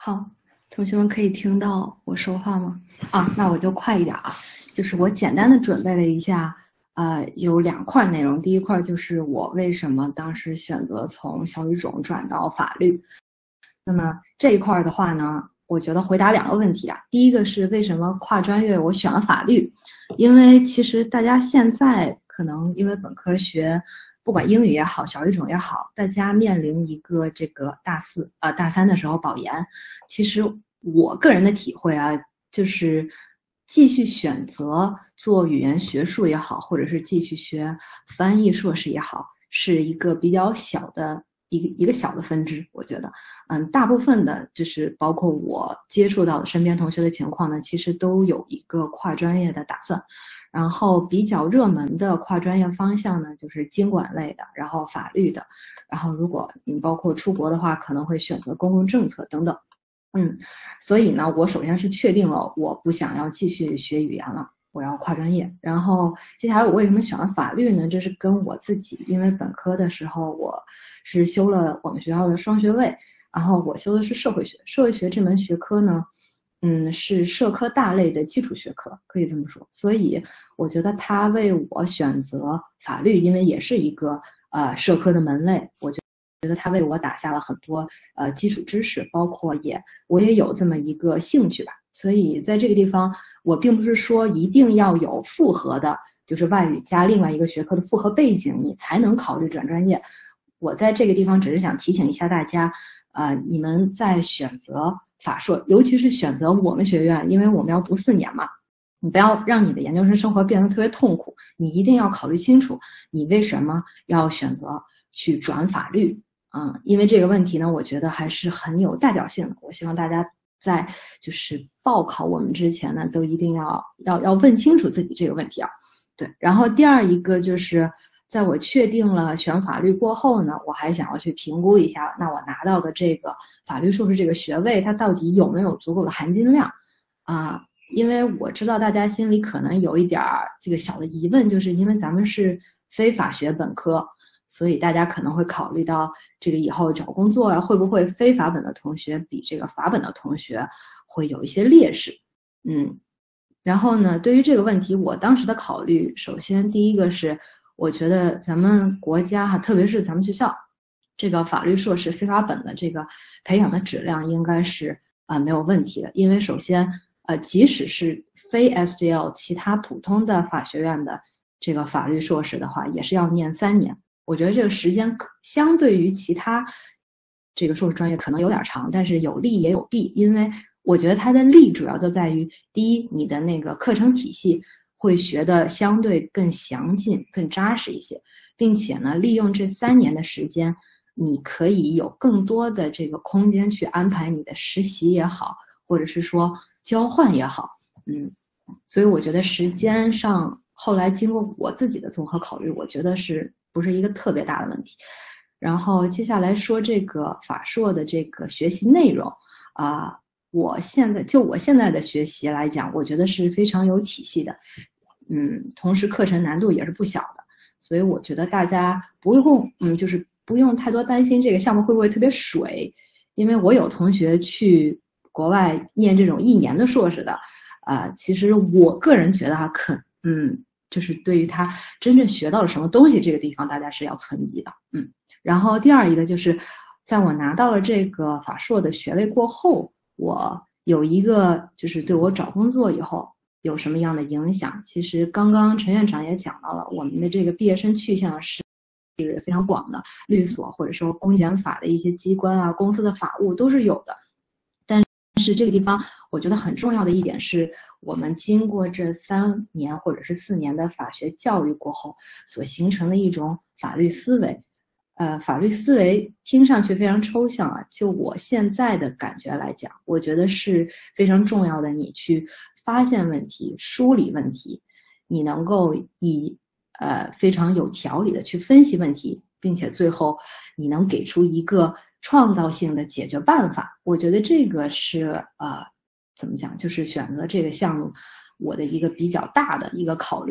好，同学们可以听到我说话吗？那我就快一点啊。就是我简单的准备了一下，有两块内容。第一块就是我为什么当时选择从小语种转到法律。那么这一块的话呢，我觉得回答两个问题啊。第一个是为什么跨专业我选了法律，因为其实大家现在可能因为本科学，不管英语也好，小语种也好，大家面临一个这个大四大三的时候保研。其实我个人的体会啊，就是继续选择做语言学术也好，或者是继续学翻译硕士也好，是一个比较小的一个小的分支，我觉得。大部分的就是包括我接触到的身边同学的情况呢，其实都有一个跨专业的打算。然后比较热门的跨专业方向呢，就是经管类的，然后法律的，然后如果你包括出国的话，可能会选择公共政策等等。所以呢，我首先是确定了我不想要继续学语言了，我要跨专业。然后接下来我为什么选了法律呢？这是跟我自己，因为本科的时候我是修了我们学校的双学位，然后我修的是社会学。社会学这门学科呢，是社科大类的基础学科，可以这么说。所以我觉得它为我选择法律，因为也是一个社科的门类，我觉得它为我打下了很多基础知识，包括我也有这么一个兴趣吧。所以在这个地方，我并不是说一定要有复合的，就是外语加另外一个学科的复合背景，你才能考虑转专业。我在这个地方只是想提醒一下大家，你们在选择法硕，尤其是选择我们学院，因为我们要读4年嘛，你不要让你的研究生生活变得特别痛苦，你一定要考虑清楚，你为什么要选择去转法律。因为这个问题呢，我觉得还是很有代表性的。我希望大家在就是报考我们之前呢，都一定要问清楚自己这个问题啊。对，然后第二一个就是在我确定了选法律过后呢，我还想要去评估一下，那我拿到的这个法律硕士这个学位，它到底有没有足够的含金量啊？因为我知道大家心里可能有一点这个小的疑问，就是因为咱们是非法学本科，所以大家可能会考虑到这个以后找工作啊，会不会非法本的同学比这个法本的同学会有一些劣势？然后呢，对于这个问题，我当时的考虑，首先第一个是，我觉得咱们国家哈，特别是咱们学校，这个法律硕士非法本的这个培养的质量应该是没有问题的，因为首先即使是非 SDL 其他普通的法学院的这个法律硕士的话，也是要念3年。我觉得这个时间相对于其他这个硕士专业可能有点长，但是有利也有弊，因为我觉得它的利主要就在于，第一，你的那个课程体系会学的相对更详尽、更扎实一些，并且呢，利用这3年的时间，你可以有更多的这个空间去安排你的实习也好，或者是说交换也好。所以我觉得时间上后来经过我自己的综合考虑，我觉得是不是一个特别大的问题。然后接下来说这个法硕的这个学习内容我现在的学习来讲，我觉得是非常有体系的，同时课程难度也是不小的，所以我觉得大家就是不用太多担心这个项目会不会特别水，因为我有同学去国外念这种1年的硕士的，其实我个人觉得就是对于他真正学到了什么东西，这个地方大家是要存疑的，然后第二一个就是，在我拿到了这个法硕的学位过后，我有一个就是对我找工作以后有什么样的影响。其实刚刚陈院长也讲到了，我们的这个毕业生去向是非常广的，律所或者说公检法的一些机关啊，公司的法务都是有的。但是这个地方，我觉得很重要的一点是，我们经过这3年或者是4年的法学教育过后，所形成的一种法律思维。法律思维听上去非常抽象啊，就我现在的感觉来讲，我觉得是非常重要的。你去发现问题、梳理问题，你能够以非常有条理的去分析问题，并且最后你能给出一个创造性的解决办法。我觉得这个是怎么讲，就是选择这个项目我的一个比较大的一个考虑吧。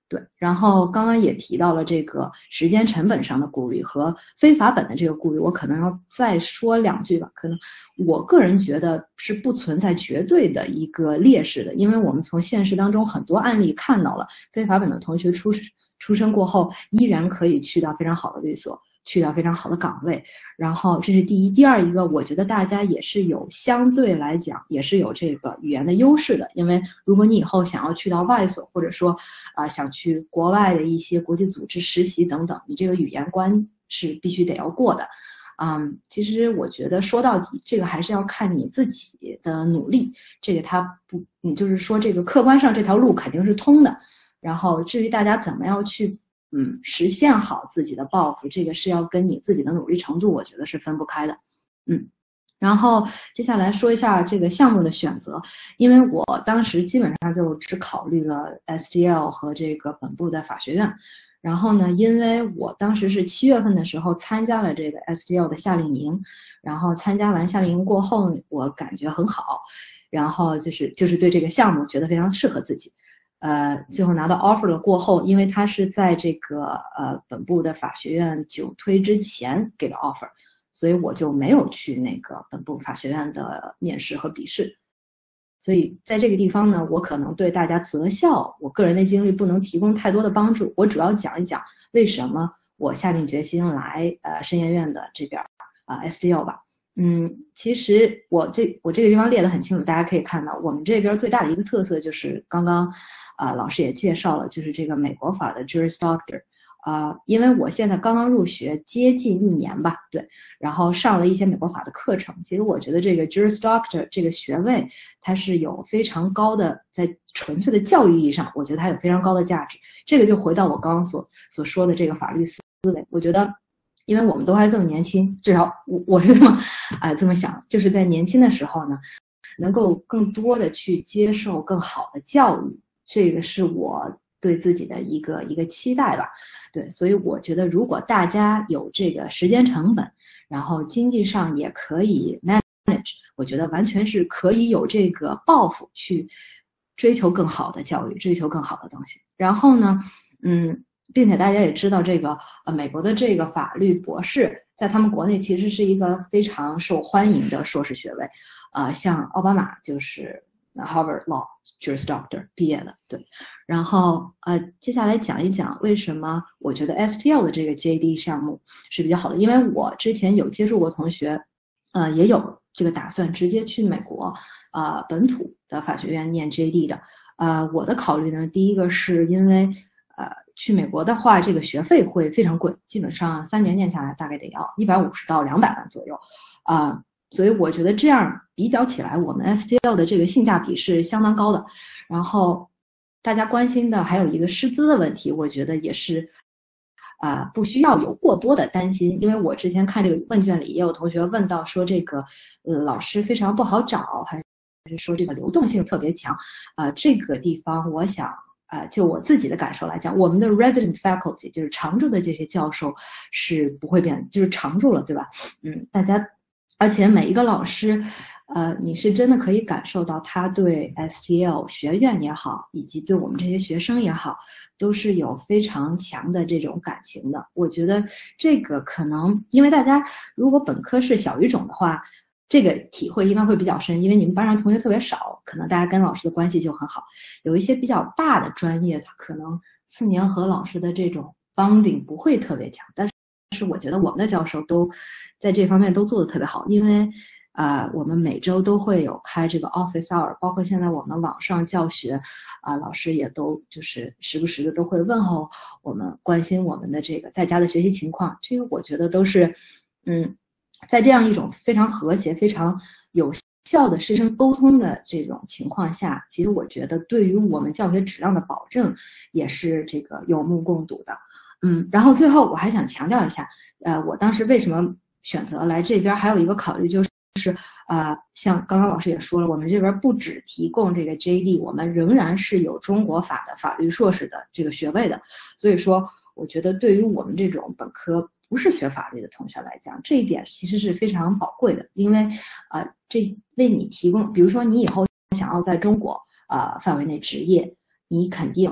对，然后刚刚也提到了这个时间成本上的顾虑和非法本的这个顾虑，我可能要再说两句吧。可能我个人觉得是不存在绝对的一个劣势的，因为我们从现实当中很多案例看到了非法本的同学出生过后依然可以去到非常好的律所，去到非常好的岗位。然后这是第一，第二一个，我觉得大家也是有相对来讲也是有这个语言的优势的，因为如果你以后想要去到外所，或者说想去国外的一些国际组织实习等等，你这个语言关是必须得要过的。其实我觉得说到底，这个还是要看你自己的努力，这个它不，你就是说这个客观上这条路肯定是通的，然后至于大家怎么样去实现好自己的抱负，这个是要跟你自己的努力程度，我觉得是分不开的。然后接下来说一下这个项目的选择，因为我当时基本上就只考虑了 SDL 和这个本部的法学院。然后呢，因为我当时是7月份的时候参加了这个 SDL 的夏令营，然后参加完夏令营过后，我感觉很好，然后就是对这个项目觉得非常适合自己。最后拿到 offer 了过后，因为他是在这个本部的法学院9推之前给的 offer，所以我就没有去那个本部法学院的面试和笔试。所以在这个地方呢，我可能对大家择校我个人的经历不能提供太多的帮助，我主要讲一讲为什么我下定决心来申研院的这边SDL 吧。其实我这个地方列得很清楚，大家可以看到我们这边最大的一个特色就是刚刚老师也介绍了，就是这个美国法的 Juris Doctor。因为我现在刚刚入学接近1年吧，对，然后上了一些美国法的课程。其实我觉得这个 Juris Doctor 这个学位，它是有非常高的，在纯粹的教育意义上，我觉得它有非常高的价值。这个就回到我刚刚所说的这个法律思维，我觉得，因为我们都还这么年轻，至少我是这么想，就是在年轻的时候呢，能够更多的去接受更好的教育，这个是我对自己的一个期待吧。对，所以我觉得如果大家有这个时间成本，然后经济上也可以 manage， 我觉得完全是可以有这个抱负去追求更好的教育，追求更好的东西。然后呢，并且大家也知道这个美国的这个法律博士在他们国内其实是一个非常受欢迎的硕士学位，像奥巴马就是 Harvard Law Juris Doctor 毕业的，对。然后接下来讲一讲为什么我觉得 STL 的这个 JD 项目是比较好的，因为我之前有接触过同学，也有这个打算直接去美国本土的法学院念 JD 的。我的考虑呢，第一个是因为去美国的话，这个学费会非常贵，基本上3年念下来大概得要150到200万左右，所以我觉得这样比较起来，我们 STL 的这个性价比是相当高的。然后大家关心的还有一个师资的问题，我觉得也是不需要有过多的担心，因为我之前看这个问卷里也有同学问到说这个老师非常不好找，还是说这个流动性特别强。这个地方我想就我自己的感受来讲，我们的 resident faculty 就是常驻的这些教授是不会变，就是常驻了，对吧？大家，而且每一个老师，你是真的可以感受到他对 STL 学院也好，以及对我们这些学生也好，都是有非常强的这种感情的。我觉得这个可能，因为大家如果本科是小语种的话，这个体会应该会比较深，因为你们班上同学特别少，可能大家跟老师的关系就很好。有一些比较大的专业，它可能4年和老师的这种 bonding 不会特别强，但是我觉得我们的教授都在这方面都做得特别好，因为我们每周都会有开这个 office hour， 包括现在我们网上教学老师也都就是时不时的都会问候我们，关心我们的这个在家的学习情况。这个我觉得都是在这样一种非常和谐、非常有效的师生沟通的这种情况下，其实我觉得对于我们教学质量的保证也是这个有目共睹的。然后最后我还想强调一下，我当时为什么选择来这边，还有一个考虑就是像刚刚老师也说了，我们这边不只提供这个 JD， 我们仍然是有中国法的法律硕士的这个学位的。所以说，我觉得对于我们这种本科不是学法律的同学来讲，这一点其实是非常宝贵的，因为这为你提供，比如说你以后想要在中国范围内执业，你肯定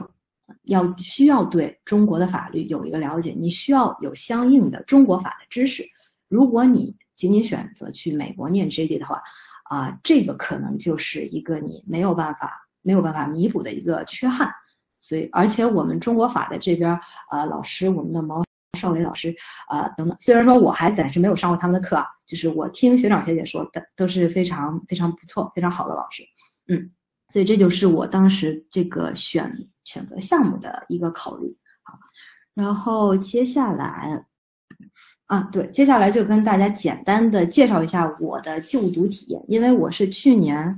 需要对中国的法律有一个了解，你需要有相应的中国法的知识。如果你仅仅选择去美国念 JD 的话，这个可能就是一个你没有办法弥补的一个缺憾。所以，而且我们中国法的这边，老师，我们的毛少伟老师，等等，虽然说我还暂时没有上过他们的课啊，就是我听学长学姐说的，都是非常非常不错、非常好的老师。所以这就是我当时这个选择项目的一个考虑。好，然后接下来。对，接下来就跟大家简单的介绍一下我的就读体验，因为我是去年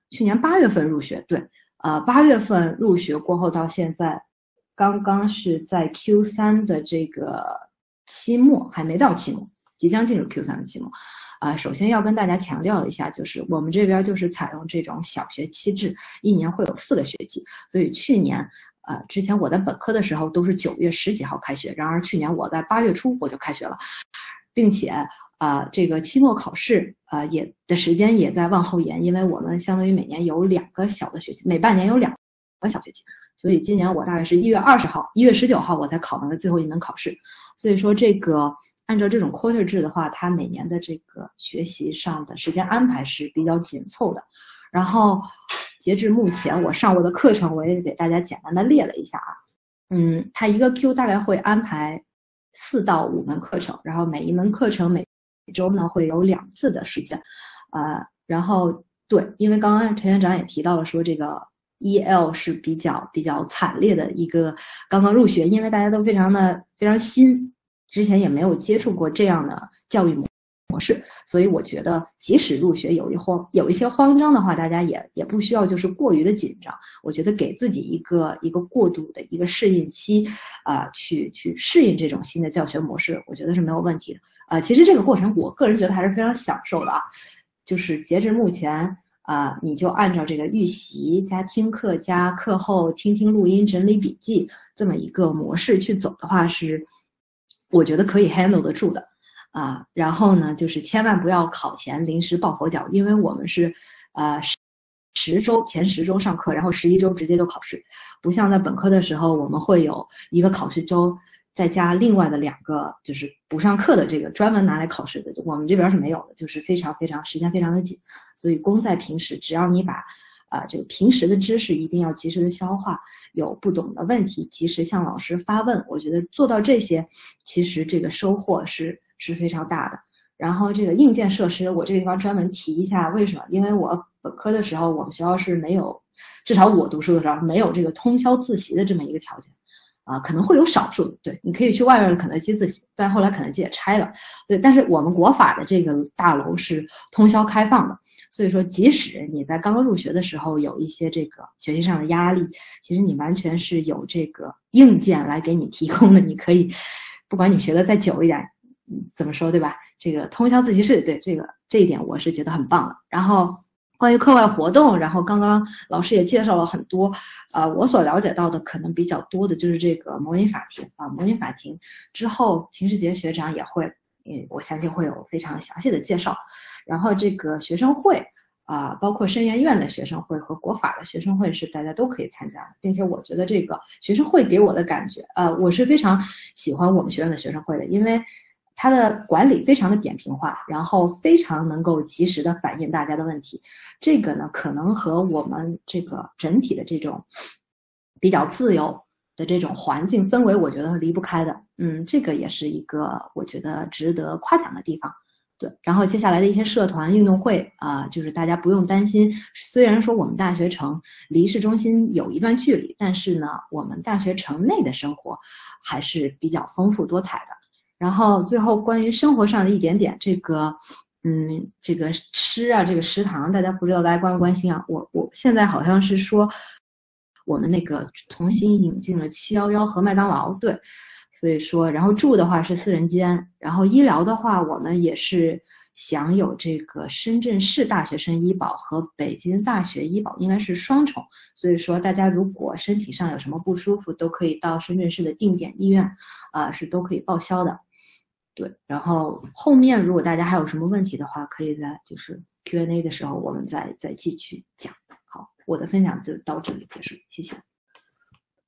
8月份入学，对，8月份入学过后到现在，刚刚是在 Q3 的这个期末，还没到期末，即将进入 Q3 的期末。首先要跟大家强调一下，就是我们这边就是采用这种小学期制，一年会有4个学期，所以去年之前我在本科的时候都是9月10几号开学，然而去年我在8月初我就开学了，并且这个期末考试也的时间也在往后延，因为我们相当于每年有2个小的学期，每半年有2个小学期，所以今年我大概是1月20号、1月19号我才考完了最后一门考试，所以说这个按照这种 quarter 制的话，它每年的这个学习上的时间安排是比较紧凑的。然后截至目前我上过的课程我也给大家简单的列了一下它一个 Q 大概会安排4到5门课程，然后每一门课程每周呢会有2次的时间，然后对，因为刚刚陈院长也提到了说这个 EL 是比较惨烈的一个刚刚入学，因为大家都非常新，之前也没有接触过这样的教育模式，所以我觉得即使入学有一些慌张的话，大家也不需要就是过于的紧张。我觉得给自己一个过渡的一个适应期，去适应这种新的教学模式，我觉得是没有问题的。其实这个过程我个人觉得还是非常享受的啊。就是截至目前你就按照这个预习加听课加课后听录音整理笔记这么一个模式去走的话，是我觉得可以 handle 得住的。然后呢，就是千万不要考前临时抱佛脚，因为我们是前10周上课，然后11周直接就考试，不像在本科的时候，我们会有一个考试周，再加另外的2个就是不上课的这个专门拿来考试的，我们这边是没有的，就是非常时间非常的紧，所以功在平时，只要你把这个平时的知识一定要及时的消化，有不懂的问题及时向老师发问，我觉得做到这些，其实这个收获是非常大的。然后这个硬件设施，我这个地方专门提一下，为什么？因为我本科的时候，我们学校是没有，至少我读书的时候没有这个通宵自习的这么一个条件，可能会有少数，对，你可以去外面的肯德基自习，但后来肯德基也拆了，对，但是我们国法的这个大楼是通宵开放的，所以说即使你在刚刚入学的时候有一些这个学习上的压力，其实你完全是有这个硬件来给你提供的，你可以，不管你学的再久一点，怎么说对吧？这个通宵自习室，对这一点我是觉得很棒的。然后关于课外活动，然后刚刚老师也介绍了很多，我所了解到的可能比较多的就是这个模拟法庭模拟法庭之后，秦世杰学长也会，我相信会有非常详细的介绍。然后这个学生会包括申研院的学生会和国法的学生会是大家都可以参加的，并且我觉得这个学生会给我的感觉，我是非常喜欢我们学院的学生会的，因为它的管理非常的扁平化，然后非常能够及时的反映大家的问题。这个呢，可能和我们这个整体的这种比较自由的这种环境氛围，我觉得是离不开的。这个也是一个我觉得值得夸奖的地方。对，然后接下来的一些社团运动会就是大家不用担心，虽然说我们大学城离市中心有一段距离，但是呢，我们大学城内的生活还是比较丰富多彩的。然后最后关于生活上的一点点，这个吃这个食堂，大家不知道大家关不关心啊？我现在好像是说我们那个重新引进了711和麦当劳，对，所以说，然后住的话是4人间，然后医疗的话，我们也是享有这个深圳市大学生医保和北京大学医保，应该是双重，所以说大家如果身体上有什么不舒服，都可以到深圳市的定点医院，是都可以报销的。对，然后后面如果大家还有什么问题的话，可以在就是 Q&A 的时候我们再继续讲。好，我的分享就到这里结束，谢谢。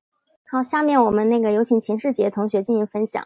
好，下面我们有请秦世杰同学进行分享。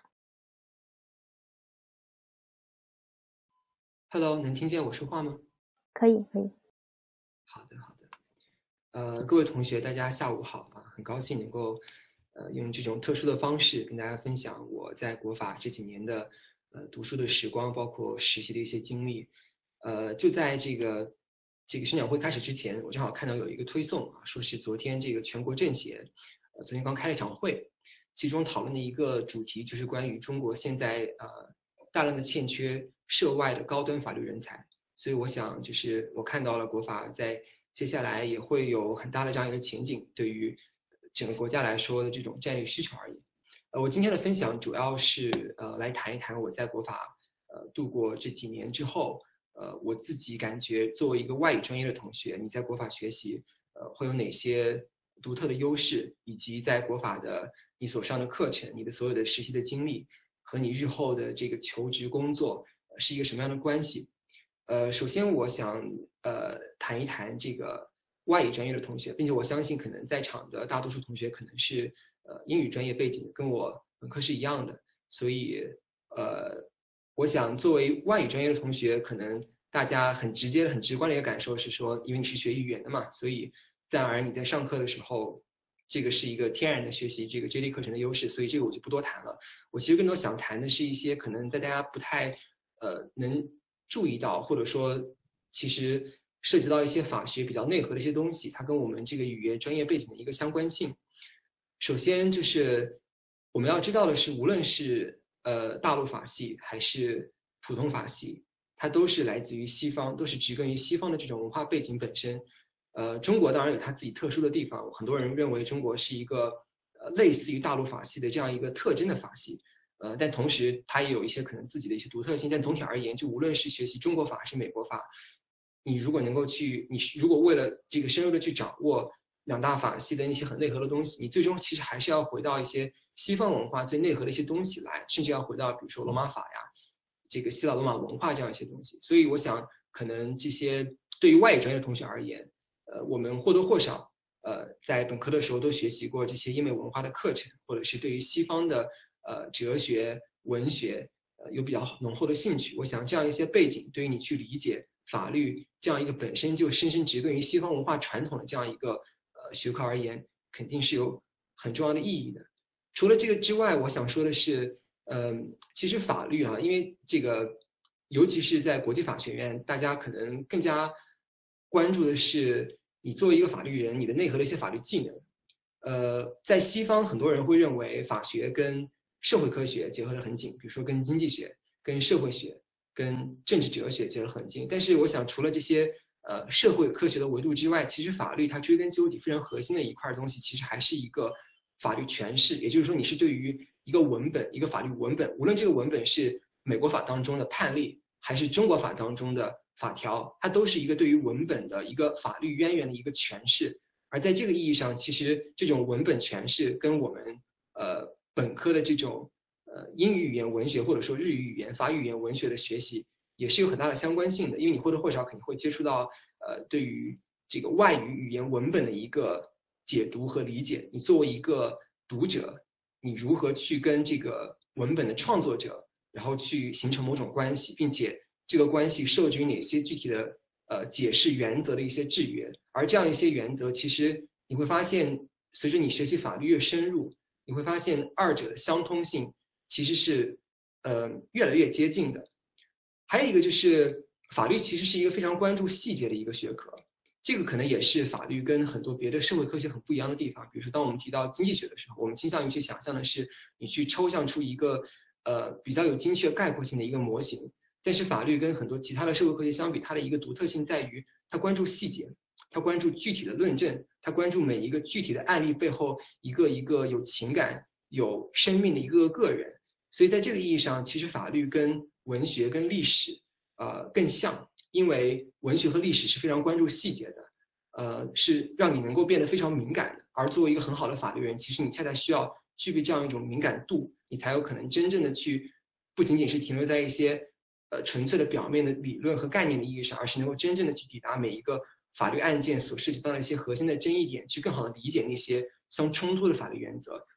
Hello， 能听见我说话吗？ 可以，可以。 好的，好的。各位同学，大家下午好啊！很高兴能够用这种特殊的方式跟大家分享我在国法这几年的读书的时光，包括实习的一些经历。就在这个宣讲会开始之前，我正好看到有一个推送啊，说是昨天这个全国政协昨天刚开了一场会，其中讨论的一个主题就是关于中国现在大量的欠缺涉外的高端法律人才。所以我想，就是我看到了国法在接下来也会有很大的这样一个前景，对于整个国家来说的这种战略需求而言。我今天的分享主要是来谈一谈我在国法度过这几年之后，我自己感觉作为一个外语专业的同学，你在国法学习会有哪些独特的优势，以及在国法的你所上的课程，你的所有的实习的经历和你日后的这个求职工作是一个什么样的关系。首先我想谈一谈这个外语专业的同学，并且我相信可能在场的大多数同学可能是英语专业背景，跟我本科是一样的，所以我想作为外语专业的同学，可能大家很直接、很直观的一个感受是说，因为你是学语言的嘛，所以自然而然你在上课的时候，这个是一个天然的学习这个 JD 课程的优势，所以这个我就不多谈了。我其实更多想谈的是一些可能在大家不太能注意到，或者说其实涉及到一些法学比较内核的一些东西，它跟我们这个语言专业背景的一个相关性。首先就是我们要知道的是，无论是大陆法系还是普通法系，它都是来自于西方，都是植根于西方的这种文化背景本身。中国当然有它自己特殊的地方，很多人认为中国是一个类似于大陆法系的这样一个特征的法系。但同时它也有一些可能自己的一些独特性。但总体而言，就无论是学习中国法还是美国法，你如果能够去，你如果为了这个深入的去掌握两大法系的那些很内核的东西，你最终其实还是要回到一些西方文化最内核的一些东西来，甚至要回到比如说罗马法呀，这个希腊罗马文化这样一些东西。所以我想，可能这些对于外语专业的同学而言，我们或多或少在本科的时候都学习过这些英美文化的课程，或者是对于西方的哲学、文学有比较浓厚的兴趣。我想这样一些背景对于你去理解法律这样一个本身就深深植根于西方文化传统的这样一个学科而言，肯定是有很重要的意义的。除了这个之外，我想说的是，其实法律因为这个，尤其是在国际法学院，大家可能更加关注的是你作为一个法律人，你的内核的一些法律技能。在西方，很多人会认为法学跟社会科学结合得很紧，比如说跟经济学、跟社会学、跟政治哲学结合很近。但是我想，除了这些社会科学的维度之外，其实法律它追根究底非常核心的一块东西，其实还是一个法律诠释。也就是说，你是对于一个文本、一个法律文本，无论这个文本是美国法当中的判例，还是中国法当中的法条，它都是一个对于文本的一个法律渊源的一个诠释。而在这个意义上，其实这种文本诠释跟我们本科的这种英语语言文学或者说日语语言、法语语言文学的学习也是有很大的相关性的，因为你或多或少肯定会接触到对于这个外语语言文本的一个解读和理解。你作为一个读者，你如何去跟这个文本的创作者，然后去形成某种关系，并且这个关系受制于哪些具体的解释原则的一些制约。而这样一些原则，其实你会发现，随着你学习法律越深入，你会发现二者的相通性其实是越来越接近的。还有一个就是法律其实是一个非常关注细节的一个学科，这个可能也是法律跟很多别的社会科学很不一样的地方。比如说，当我们提到经济学的时候，我们倾向于去想象的是你去抽象出一个比较有精确概括性的一个模型。但是法律跟很多其他的社会科学相比，它的一个独特性在于它关注细节，它关注具体的论证，它关注每一个具体的案例背后一个一个有情感、有生命的一个个人。所以在这个意义上，其实法律跟文学跟历史更像，因为文学和历史是非常关注细节的，是让你能够变得非常敏感的。而作为一个很好的法律人，其实你恰恰需要具备这样一种敏感度，你才有可能真正的去不仅仅是停留在一些纯粹的表面的理论和概念的意义上，而是能够真正的去抵达每一个法律案件所涉及到的一些核心的争议点，去更好的理解那些相冲突的法律原则，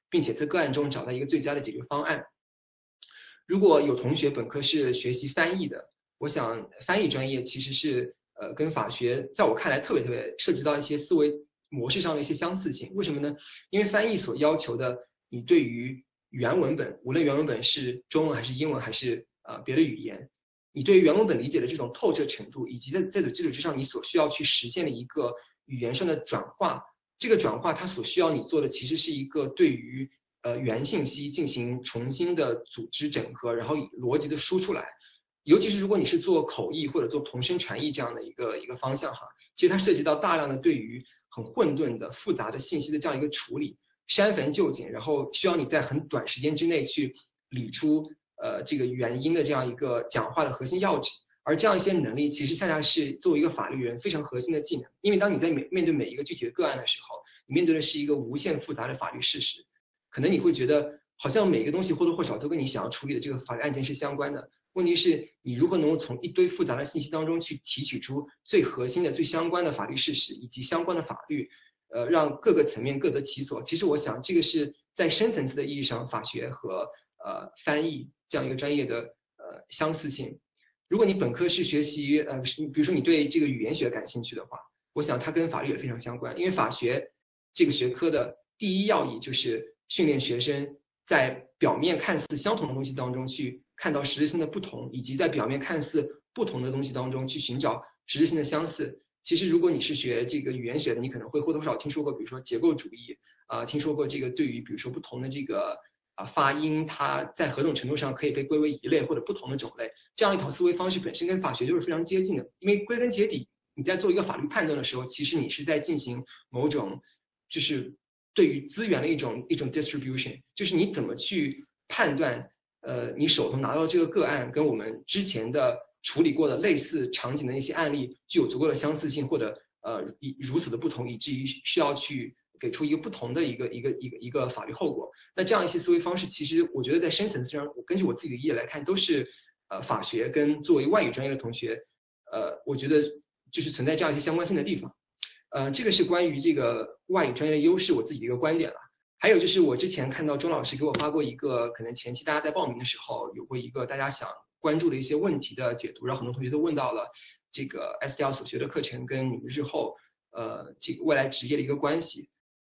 并且在个案中找到一个最佳的解决方案。如果有同学本科是学习翻译的，我想翻译专业其实是跟法学在我看来特别涉及到一些思维模式上的一些相似性。为什么呢？因为翻译所要求的，你对于原文本，无论原文本是中文还是英文还是别的语言，你对于原文本理解的这种透彻程度，以及在这种基础之上你所需要去实现的一个语言上的转化，这个转化它所需要你做的其实是一个对于原信息进行重新的组织整合，然后以逻辑的输出来。尤其是如果你是做口译或者做同声传译这样的一个方向哈，其实它涉及到大量的对于很混沌的复杂的信息的这样一个处理，删繁就简，然后需要你在很短时间之内去理出这个原因的这样一个讲话的核心要旨。而这样一些能力，其实恰恰是作为一个法律人非常核心的技能。因为当你在面对每一个具体的个案的时候，你面对的是一个无限复杂的法律事实，可能你会觉得好像每个东西或多或少都跟你想要处理的这个法律案件是相关的。问题是你如何能够从一堆复杂的信息当中去提取出最核心的、最相关的法律事实以及相关的法律，让各个层面各得其所。其实我想，这个是在深层次的意义上，法学和翻译这样一个专业的相似性。如果你本科是学习比如说你对这个语言学感兴趣的话，我想它跟法律也非常相关。因为法学这个学科的第一要义就是训练学生在表面看似相同的东西当中去看到实质性的不同，以及在表面看似不同的东西当中去寻找实质性的相似。其实如果你是学这个语言学的，你可能会或多或少听说过，比如说结构主义听说过这个对于比如说不同的这个发音，它在何种程度上可以被归为一类或者不同的种类，这样一套思维方式本身跟法学就是非常接近的。因为归根结底，你在做一个法律判断的时候，其实你是在进行某种就是对于资源的一种 distribution， 就是你怎么去判断你手头拿到这个个案跟我们之前的处理过的类似场景的一些案例具有足够的相似性，或者如此的不同，以至于需要去给出一个不同的一个法律后果。那这样一些思维方式，其实我觉得在深层次上，根据我自己的业来看，都是法学跟作为外语专业的同学，我觉得就是存在这样一些相关性的地方。这个是关于这个外语专业的优势，我自己的一个观点了。还有就是我之前看到钟老师给我发过一个，可能前期大家在报名的时候有过一个大家想关注的一些问题的解读，然后很多同学都问到了这个 SDL 所学的课程跟你们日后这个未来职业的一个关系。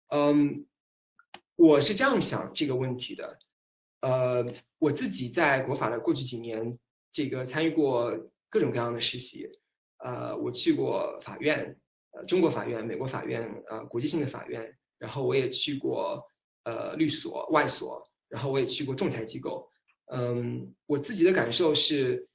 我是这样想这个问题的。我自己在国法的过去几年，这个参与过各种各样的实习。我去过法院，中国法院、美国法院，国际性的法院，然后我也去过律所、外所，然后我也去过仲裁机构。我自己的感受是，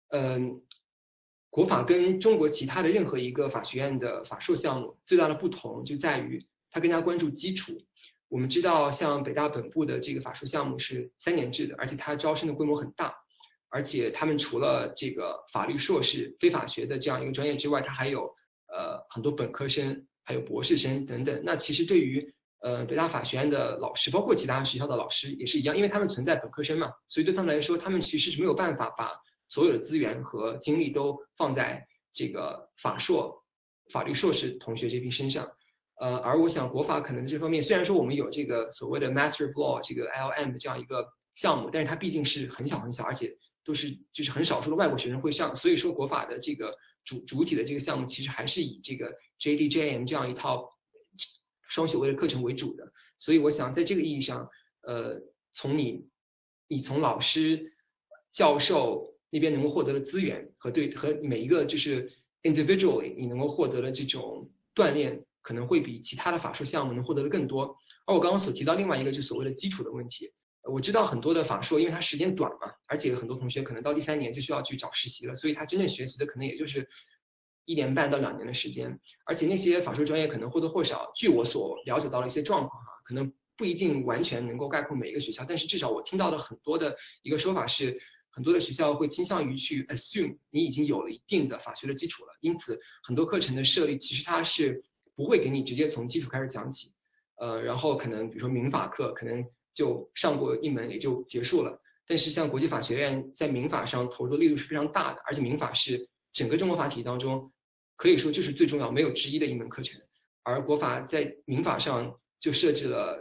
国法跟中国其他的任何一个法学院的法硕项目最大的不同就在于它更加关注基础。我们知道，像北大本部的这个法硕项目是3年制的，而且它招生的规模很大，而且他们除了这个法律硕士、非法学的这样一个专业之外，它还有很多本科生，还有博士生等等。那其实对于北大法学院的老师，包括其他学校的老师也是一样，因为他们存在本科生嘛，所以对他们来说，他们其实是没有办法把所有的资源和精力都放在这个法律硕士同学这批身上。而我想国法可能这方面，虽然说我们有这个所谓的 Master of Law 这个 LM 这样一个项目，但是它毕竟是很小很小，而且都是就是很少数的外国学生会上，所以说国法的这个主体的这个项目其实还是以这个 JD、JM 这样一套双学位的课程为主的。所以我想在这个意义上，从你从老师、教授那边能够获得的资源和每一个就是 individually 你能够获得的这种锻炼，可能会比其他的法硕项目能获得的更多。而我刚刚所提到另外一个就是所谓的基础的问题，我知道很多的法硕因为它时间短嘛，而且很多同学可能到第3年就需要去找实习了，所以他真正学习的可能也就是1年半到2年的时间。而且那些法硕专业可能或多或少，据我所了解到的一些状况可能不一定完全能够概括每一个学校，但是至少我听到的很多的一个说法是，很多的学校会倾向于去 assume 你已经有了一定的法学的基础了，因此很多课程的设立其实它是不会给你直接从基础开始讲起，然后可能比如说民法课可能就上过一门也就结束了。但是像国际法学院在民法上投入的力度是非常大的，而且民法是整个中国法体系当中可以说就是最重要没有之一的一门课程，而国法在民法上就设置了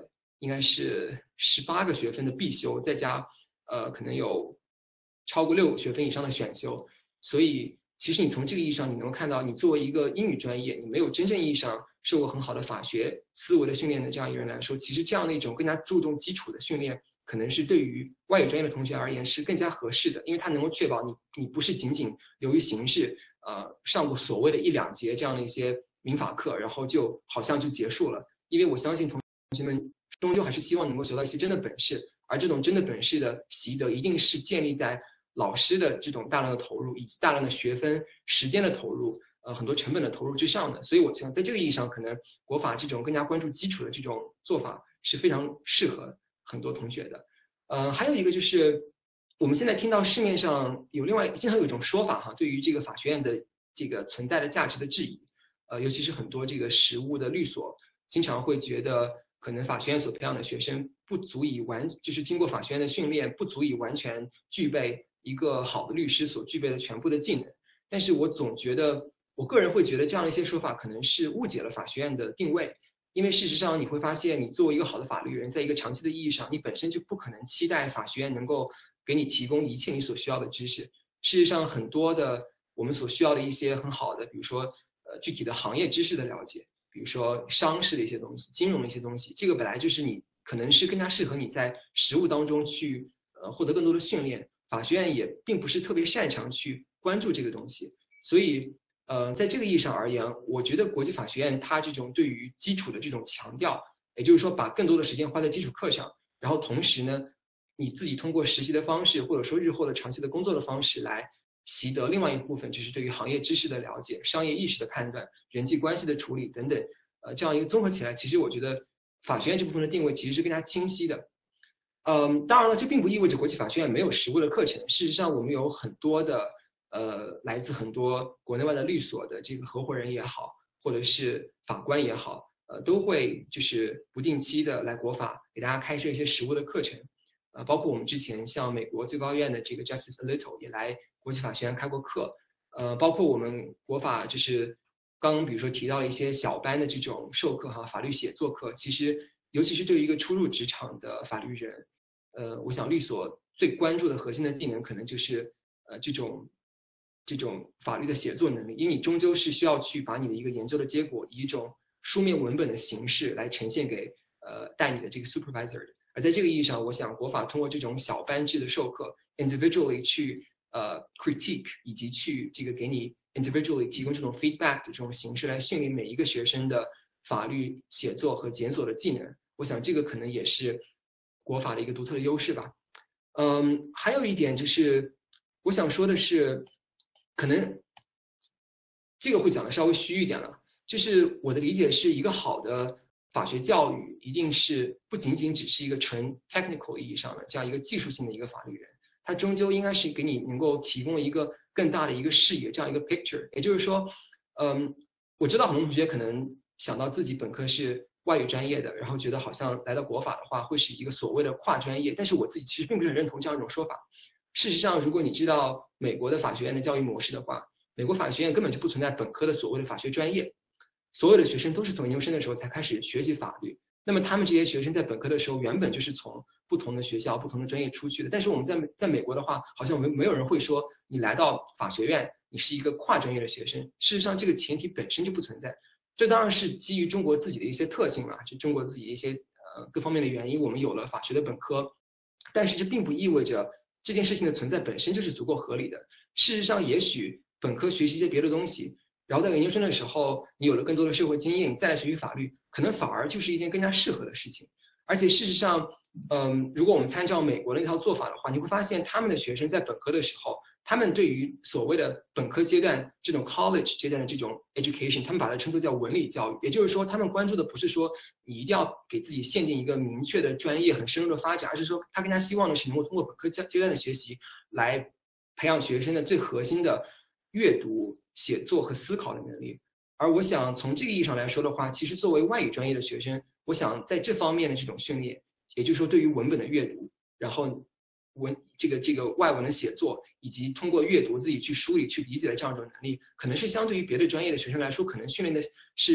应该是18个学分的必修，再加可能有超过6学分以上的选修。所以其实你从这个意义上，你能够看到，你作为一个英语专业，你没有真正意义上受过很好的法学思维的训练的这样一个人来说，其实这样的一种更加注重基础的训练，可能是对于外语专业的同学而言是更加合适的，因为它能够确保你不是仅仅流于形式，上过所谓的1、2节这样的一些民法课，然后就好像就结束了。因为我相信同学们终究还是希望能够学到一些真的本事，而这种真的本事的习得，一定是建立在老师的这种大量的投入，以及大量的学分、时间的投入，很多成本的投入之上的。所以我想在这个意义上，可能国法这种更加关注基础的这种做法是非常适合很多同学的。还有一个就是我们现在听到市面上经常有一种说法哈，对于这个法学院的这个存在的价值的质疑，尤其是很多这个实务的律所经常会觉得，可能法学院所培养的学生不足以就是经过法学院的训练，不足以完全具备一个好的律师所具备的全部的技能。但是我总觉得，我个人会觉得这样的一些说法可能是误解了法学院的定位。因为事实上你会发现，你作为一个好的法律人，在一个长期的意义上，你本身就不可能期待法学院能够给你提供一切你所需要的知识。事实上，很多的我们所需要的一些很好的，比如说具体的行业知识的了解，比如说商事的一些东西、金融的一些东西，这个本来就是你可能是更加适合你在实务当中去获得更多的训练。法学院也并不是特别擅长去关注这个东西，所以在这个意义上而言，我觉得国际法学院它这种对于基础的这种强调，也就是说把更多的时间花在基础课上，然后同时呢，你自己通过实习的方式，或者说日后的长期的工作的方式来习得另外一部分，就是对于行业知识的了解、商业意识的判断、人际关系的处理等等，这样一个综合起来，其实我觉得法学院这部分的定位其实是更加清晰的。当然了，这并不意味着国际法学院没有实务的课程。事实上，我们有很多的来自很多国内外的律所的这个合伙人也好，或者是法官也好，都会就是不定期的来国法给大家开设一些实务的课程。包括我们之前像美国最高院的这个 Justice Alito 也来国际法学院开过课。包括我们国法就是刚比如说提到了一些小班的这种授课哈，法律写作课，其实尤其是对于一个初入职场的法律人，我想律所最关注的核心的技能可能就是这种法律的写作能力，因为你终究是需要去把你的一个研究的结果以一种书面文本的形式来呈现给带你的这个 supervisor 的。而在这个意义上，我想国法通过这种小班制的授课 ，individually 去critique 以及去这个给你 individually 提供这种 feedback 的这种形式来训练每一个学生的法律写作和检索的技能。我想这个可能也是国法的一个独特的优势吧。还有一点就是我想说的是，可能这个会讲的稍微虚一点了，就是我的理解是一个好的法学教育一定是不仅仅只是一个纯 technical 意义上的这样一个技术性的一个法律人，它终究应该是给你能够提供一个更大的一个视野，这样一个 picture。也就是说，我知道很多同学可能想到自己本科是外语专业的，然后觉得好像来到国法的话会是一个所谓的跨专业，但是我自己其实并不是很认同这样一种说法。事实上，如果你知道美国的法学院的教育模式的话，美国法学院根本就不存在本科的所谓的法学专业，所有的学生都是从研究生的时候才开始学习法律。那么他们这些学生在本科的时候原本就是从不同的学校、不同的专业出去的。但是我们在美国的话，好像没有人会说你来到法学院，你是一个跨专业的学生。事实上，这个前提本身就不存在。这当然是基于中国自己的一些特性了，就中国自己一些各方面的原因，我们有了法学的本科。但是这并不意味着这件事情的存在本身就是足够合理的。事实上，也许本科学习一些别的东西，然后在研究生的时候，你有了更多的社会经验，你再来学习法律，可能反而就是一件更加适合的事情。而且事实上，如果我们参照美国的那套做法的话，你会发现他们的学生在本科的时候，他们对于所谓的本科阶段这种 college 阶段的这种 education， 他们把它称作叫文理教育。也就是说，他们关注的不是说你一定要给自己限定一个明确的专业很深入的发展，而是说他更加希望的是能够通过本科阶段的学习来培养学生的最核心的阅读、写作和思考的能力。而我想从这个意义上来说的话，其实作为外语专业的学生，我想在这方面的这种训练，也就是说对于文本的阅读，然后这个外文的写作，以及通过阅读自己去梳理、去理解的这样一种能力，可能是相对于别的专业的学生来说，可能训练的是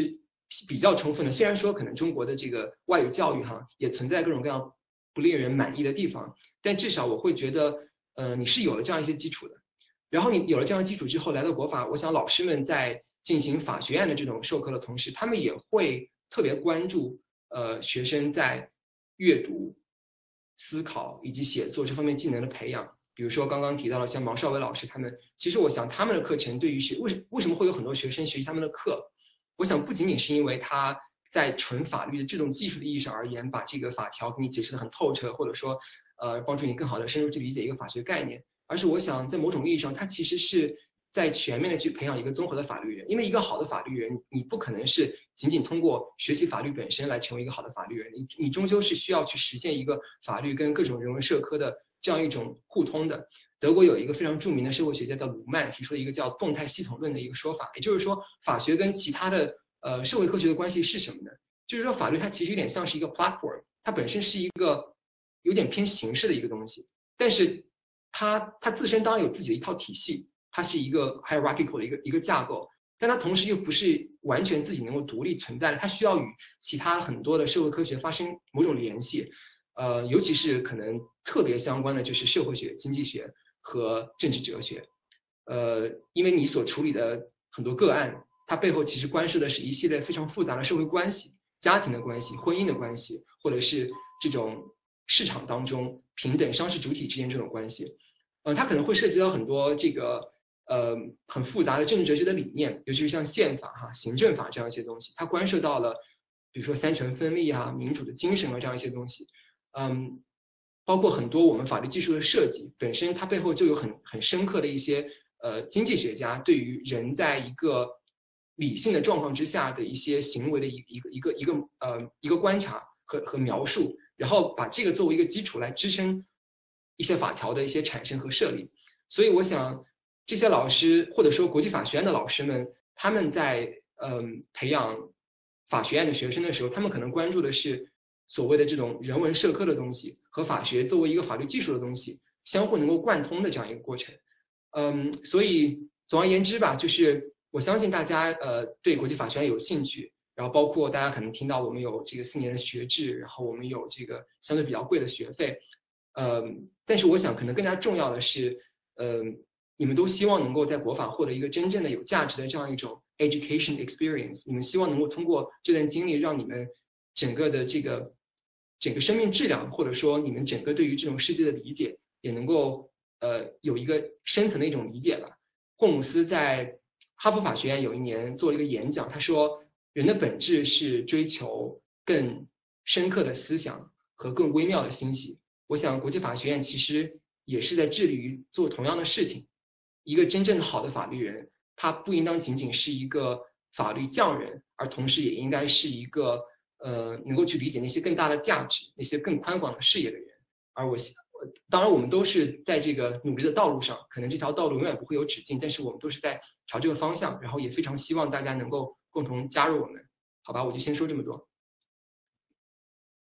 比较充分的。虽然说可能中国的这个外语教育也存在各种各样不令人满意的地方，但至少我会觉得，你是有了这样一些基础的。然后你有了这样的基础之后，来到国法，我想老师们在进行法学院的这种授课的同时，他们也会特别关注学生在阅读、思考以及写作这方面技能的培养。比如说刚刚提到了像毛少伟老师他们，其实我想他们的课程对于为什么会有很多学生学习他们的课，我想不仅仅是因为他在纯法律的这种技术的意义上而言，把这个法条给你解释得很透彻，或者说帮助你更好的深入去理解一个法学概念，而是我想在某种意义上，它其实是在全面的去培养一个综合的法律人。因为一个好的法律人，你不可能是仅仅通过学习法律本身来成为一个好的法律人，你终究是需要去实现一个法律跟各种人文社科的这样一种互通的。德国有一个非常著名的社会学家叫鲁曼，提出了一个叫动态系统论的一个说法，也就是说法学跟其他的社会科学的关系是什么呢？就是说法律它其实有点像是一个 platform， 它本身是一个有点偏形式的一个东西，但是它自身当然有自己的一套体系，它是一个 hierarchical 的一个架构，但它同时又不是完全自己能够独立存在的，它需要与其他很多的社会科学发生某种联系，尤其是可能特别相关的就是社会学、经济学和政治哲学，因为你所处理的很多个案，它背后其实关涉的是一系列非常复杂的社会关系、家庭的关系、婚姻的关系，或者是这种市场当中平等商事主体之间这种关系，它可能会涉及到很多这个很复杂的政治哲学的理念，尤其是像宪法行政法这样一些东西，它关涉到了比如说三权分立民主的精神这样一些东西，包括很多我们法律技术的设计本身，它背后就有很深刻的一些经济学家对于人在一个理性的状况之下的一些行为的一个观察和描述，然后把这个作为一个基础来支撑一些法条的一些产生和设立。所以我想这些老师或者说国际法学院的老师们，他们在培养法学院的学生的时候，他们可能关注的是所谓的这种人文社科的东西和法学作为一个法律技术的东西相互能够贯通的这样一个过程。所以总而言之吧，就是我相信大家对国际法学院有兴趣，然后包括大家可能听到我们有这个4年的学制，然后我们有这个相对比较贵的学费，但是我想可能更加重要的是，你们都希望能够在国法获得一个真正的有价值的这样一种 education experience， 你们希望能够通过这段经历让你们整个的整个生命质量，或者说你们整个对于这种世界的理解也能够有一个深层的一种理解吧。霍姆斯在哈佛法学院有一年做了一个演讲，他说人的本质是追求更深刻的思想和更微妙的欣喜。我想国际法学院其实也是在致力于做同样的事情。一个真正好的法律人，他不应当仅仅是一个法律匠人，而同时也应该是一个能够去理解那些更大的价值、那些更宽广的视野的人。而当然我们都是在这个努力的道路上，可能这条道路永远不会有止境，但是我们都是在朝这个方向，然后也非常希望大家能够共同加入我们。好吧，我就先说这么多。